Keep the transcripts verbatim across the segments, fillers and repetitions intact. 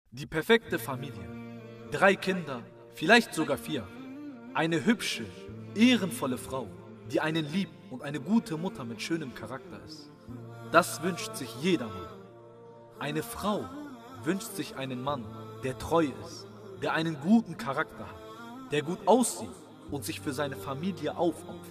Die perfekte Familie. Drei Kinder, vielleicht sogar vier. Eine hübsche, ehrenvolle Frau, die einen liebt und eine gute Mutter mit schönem Charakter ist. Das wünscht sich jeder Mann. Eine Frau wünscht sich einen Mann, der treu ist, der einen guten Charakter hat, der gut aussieht und sich für seine Familie aufopfert.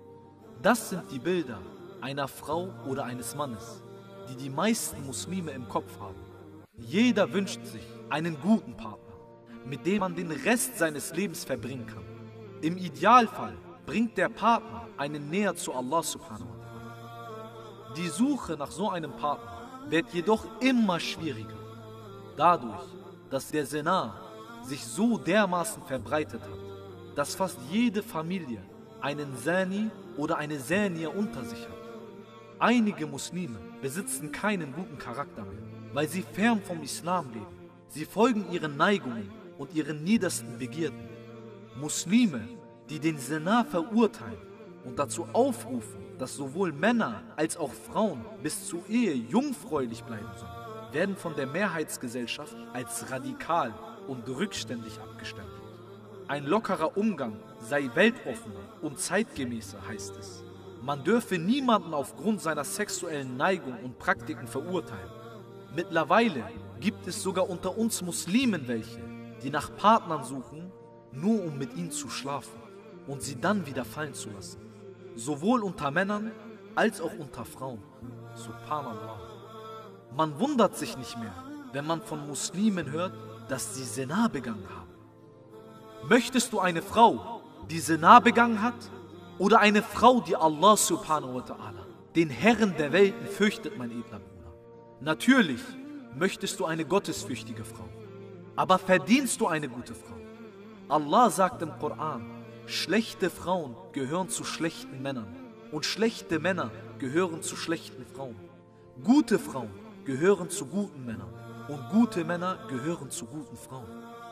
Das sind die Bilder einer Frau oder eines Mannes, die die meisten Muslime im Kopf haben. Jeder wünscht sich einen guten Partner, mit dem man den Rest seines Lebens verbringen kann. Im Idealfall bringt der Partner einen näher zu Allah subhanahu wa ta'ala. Die Suche nach so einem Partner wird jedoch immer schwieriger. Dadurch, dass der Zina sich so dermaßen verbreitet hat, dass fast jede Familie einen Zani oder eine Zania unter sich hat. Einige Muslime besitzen keinen guten Charakter mehr, weil sie fern vom Islam leben. Sie folgen ihren Neigungen und ihren niedersten Begierden. Muslime, die den Zina verurteilen und dazu aufrufen, dass sowohl Männer als auch Frauen bis zur Ehe jungfräulich bleiben sollen, werden von der Mehrheitsgesellschaft als radikal und rückständig abgestempelt. Ein lockerer Umgang sei weltoffener und zeitgemäßer, heißt es. Man dürfe niemanden aufgrund seiner sexuellen Neigung und Praktiken verurteilen. Mittlerweile gibt es sogar unter uns Muslimen welche, die nach Partnern suchen, nur um mit ihnen zu schlafen und sie dann wieder fallen zu lassen. Sowohl unter Männern als auch unter Frauen. Subhanallah. Man wundert sich nicht mehr, wenn man von Muslimen hört, dass sie Zina begangen haben. Möchtest du eine Frau, die Zina begangen hat, oder eine Frau, die Allah subhanahu wa ta'ala, den Herrn der Welten, fürchtet, mein edler Bruder? Natürlich möchtest du eine gottesfürchtige Frau, aber verdienst du eine gute Frau? Allah sagt im Koran, schlechte Frauen gehören zu schlechten Männern und schlechte Männer gehören zu schlechten Frauen. Gute Frauen gehören zu guten Männern und gute Männer gehören zu guten Frauen.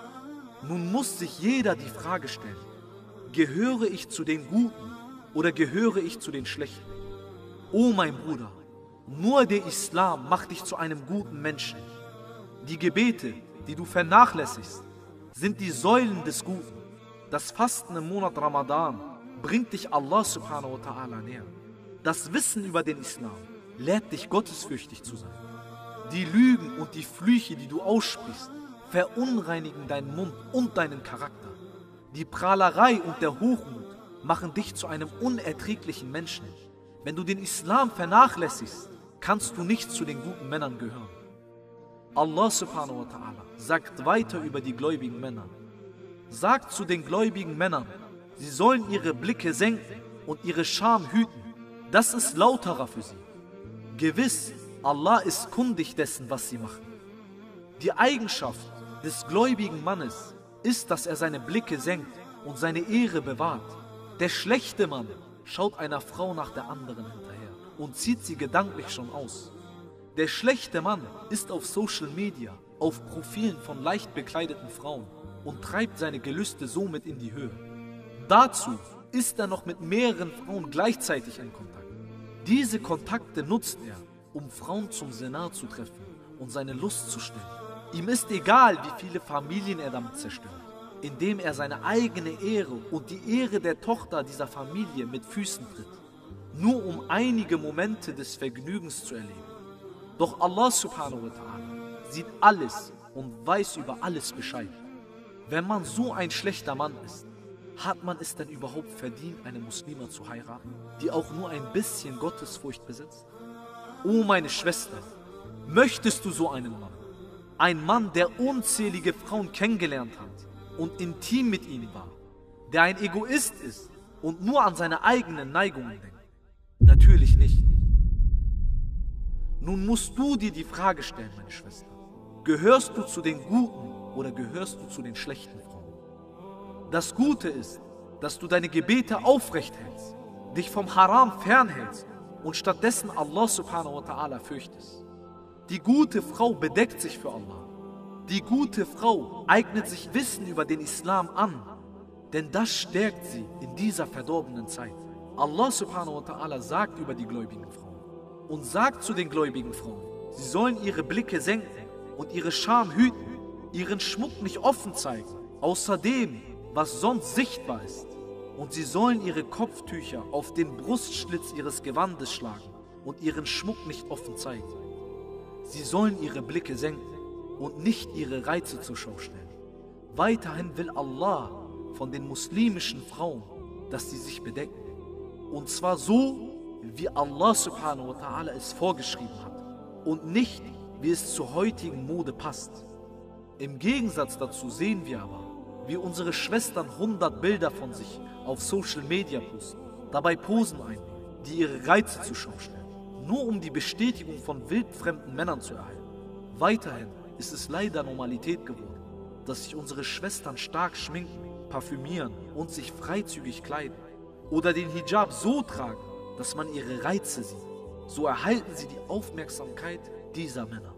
Nun muss sich jeder die Frage stellen, gehöre ich zu den Guten oder gehöre ich zu den Schlechten? O mein Bruder, nur der Islam macht dich zu einem guten Menschen. Die Gebete, die du vernachlässigst, sind die Säulen des Guten. Das Fasten im Monat Ramadan bringt dich Allah subhanahu wa ta'ala näher. Das Wissen über den Islam lehrt dich, gottesfürchtig zu sein. Die Lügen und die Flüche, die du aussprichst, verunreinigen deinen Mund und deinen Charakter. Die Prahlerei und der Hochmut machen dich zu einem unerträglichen Menschen. Wenn du den Islam vernachlässigst, kannst du nicht zu den guten Männern gehören. Allah subhanahu wa ta'ala sagt weiter über die gläubigen Männer. Sagt zu den gläubigen Männern, sie sollen ihre Blicke senken und ihre Scham hüten. Das ist lauterer für sie. Gewiss, Allah ist kundig dessen, was sie machen. Die Eigenschaft des gläubigen Mannes ist, dass er seine Blicke senkt und seine Ehre bewahrt. Der schlechte Mann schaut einer Frau nach der anderen hinterher und zieht sie gedanklich schon aus. Der schlechte Mann ist auf Social Media, auf Profilen von leicht bekleideten Frauen und treibt seine Gelüste somit in die Höhe. Dazu ist er noch mit mehreren Frauen gleichzeitig in Kontakt. Diese Kontakte nutzt er, um Frauen zum Zina zu treffen und seine Lust zu stillen. Ihm ist egal, wie viele Familien er damit zerstört, indem er seine eigene Ehre und die Ehre der Tochter dieser Familie mit Füßen tritt, nur um einige Momente des Vergnügens zu erleben. Doch Allah subhanahu wa ta'ala sieht alles und weiß über alles Bescheid. Wenn man so ein schlechter Mann ist, hat man es denn überhaupt verdient, eine Muslima zu heiraten, die auch nur ein bisschen Gottesfurcht besitzt? O meine Schwester, möchtest du so einen Mann? Ein Mann, der unzählige Frauen kennengelernt hat und intim mit ihnen war, der ein Egoist ist und nur an seine eigenen Neigungen denkt? Natürlich nicht. Nun musst du dir die Frage stellen, meine Schwester, gehörst du zu den guten oder gehörst du zu den schlechten Frauen? Das Gute ist, dass du deine Gebete aufrecht hältst, dich vom Haram fernhältst und stattdessen Allah subhanahu wa ta'ala fürchtest. Die gute Frau bedeckt sich für Allah. Die gute Frau eignet sich Wissen über den Islam an, denn das stärkt sie in dieser verdorbenen Zeit. Allah subhanahu wa ta'ala sagt über die gläubigen Frauen und sagt zu den gläubigen Frauen, sie sollen ihre Blicke senken und ihre Scham hüten, ihren Schmuck nicht offen zeigen, außer dem, was sonst sichtbar ist. Und sie sollen ihre Kopftücher auf den Brustschlitz ihres Gewandes schlagen und ihren Schmuck nicht offen zeigen. Sie sollen ihre Blicke senken und nicht ihre Reize zur Schau stellen. Weiterhin will Allah von den muslimischen Frauen, dass sie sich bedecken. Und zwar so, wie Allah subhanahu wa ta'ala es vorgeschrieben hat und nicht, wie es zur heutigen Mode passt. Im Gegensatz dazu sehen wir aber, wie unsere Schwestern hundert Bilder von sich auf Social Media posten, dabei Posen einnehmen, die ihre Reize zur Schau stellen, nur um die Bestätigung von wildfremden Männern zu erhalten. Weiterhin ist es leider Normalität geworden, dass sich unsere Schwestern stark schminken, parfümieren und sich freizügig kleiden oder den Hijab so tragen, dass man ihre Reize sieht. So erhalten sie die Aufmerksamkeit dieser Männer.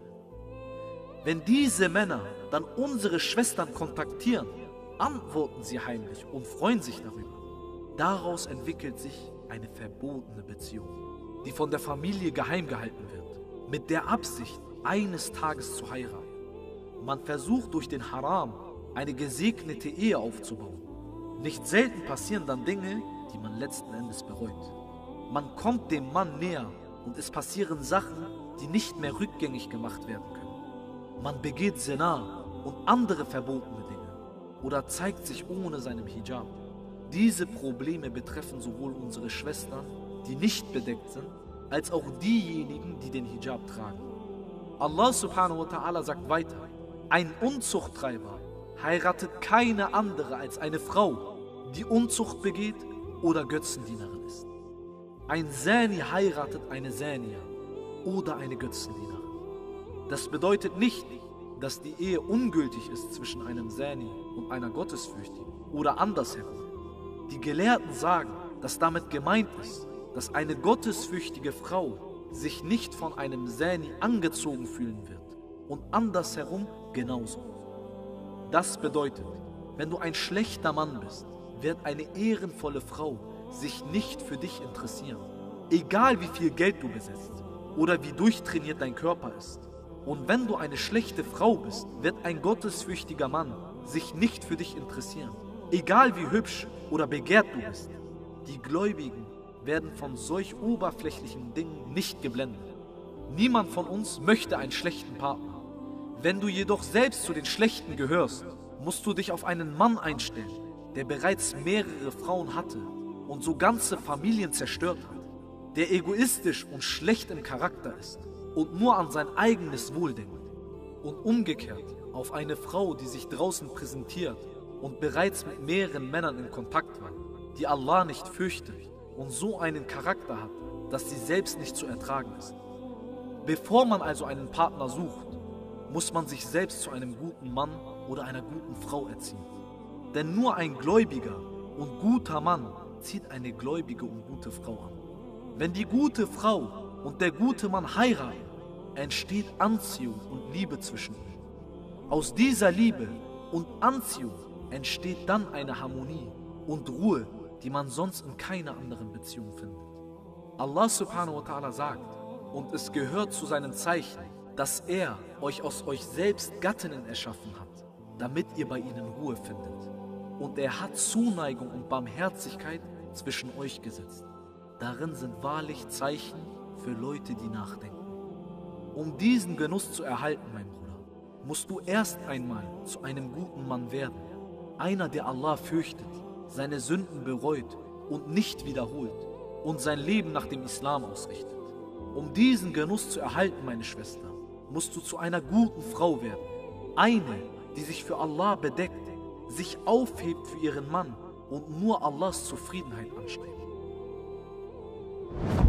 Wenn diese Männer dann unsere Schwestern kontaktieren, antworten sie heimlich und freuen sich darüber. Daraus entwickelt sich eine verbotene Beziehung, die von der Familie geheim gehalten wird, mit der Absicht, eines Tages zu heiraten. Man versucht durch den Haram eine gesegnete Ehe aufzubauen. Nicht selten passieren dann Dinge, die man letzten Endes bereut. Man kommt dem Mann näher und es passieren Sachen, die nicht mehr rückgängig gemacht werden können. Man begeht Zina und andere verbotene Dinge oder zeigt sich ohne seinem Hijab. Diese Probleme betreffen sowohl unsere Schwestern, die nicht bedeckt sind, als auch diejenigen, die den Hijab tragen. Allah subhanahu wa ta'ala sagt weiter: Ein Unzuchttreiber heiratet keine andere als eine Frau, die Unzucht begeht oder Götzendienerin ist. Ein Zani heiratet eine Zania oder eine Götzendienerin. Das bedeutet nicht, dass die Ehe ungültig ist zwischen einem Zani und einer Gottesfürchtigen oder andersherum. Die Gelehrten sagen, dass damit gemeint ist, dass eine gottesfürchtige Frau sich nicht von einem Zani angezogen fühlen wird und andersherum genauso. Das bedeutet, wenn du ein schlechter Mann bist, wird eine ehrenvolle Frau sich nicht für dich interessieren, egal wie viel Geld du besitzt oder wie durchtrainiert dein Körper ist. Und wenn du eine schlechte Frau bist, wird ein gottesfürchtiger Mann sich nicht für dich interessieren, egal wie hübsch oder begehrt du bist. Die Gläubigen werden von solch oberflächlichen Dingen nicht geblendet. Niemand von uns möchte einen schlechten Partner. Wenn du jedoch selbst zu den Schlechten gehörst, musst du dich auf einen Mann einstellen, der bereits mehrere Frauen hatte und so ganze Familien zerstört hat, der egoistisch und schlecht im Charakter ist und nur an sein eigenes Wohl denkt. Und umgekehrt auf eine Frau, die sich draußen präsentiert und bereits mit mehreren Männern in Kontakt war, die Allah nicht fürchtet und so einen Charakter hat, dass sie selbst nicht zu ertragen ist. Bevor man also einen Partner sucht, muss man sich selbst zu einem guten Mann oder einer guten Frau erziehen. Denn nur ein gläubiger und guter Mann zieht eine gläubige und gute Frau an. Wenn die gute Frau und der gute Mann heiraten, entsteht Anziehung und Liebe zwischen ihnen. Aus dieser Liebe und Anziehung entsteht dann eine Harmonie und Ruhe, die man sonst in keiner anderen Beziehung findet. Allah subhanahu wa ta'ala sagt, und es gehört zu seinen Zeichen, dass er euch aus euch selbst Gattinnen erschaffen hat, damit ihr bei ihnen Ruhe findet. Und er hat Zuneigung und Barmherzigkeit zwischen euch gesetzt. Darin sind wahrlich Zeichen für Leute, die nachdenken. Um diesen Genuss zu erhalten, mein Bruder, musst du erst einmal zu einem guten Mann werden. Einer, der Allah fürchtet, seine Sünden bereut und nicht wiederholt und sein Leben nach dem Islam ausrichtet. Um diesen Genuss zu erhalten, meine Schwester, musst du zu einer guten Frau werden. Eine, die sich für Allah bedeckt, sich aufhebt für ihren Mann und nur Allahs Zufriedenheit anstrebt.